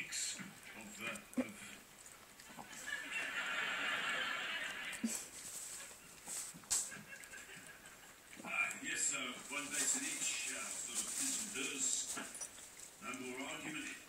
mix of yes, one base in each, sort of do's and does. No more argument.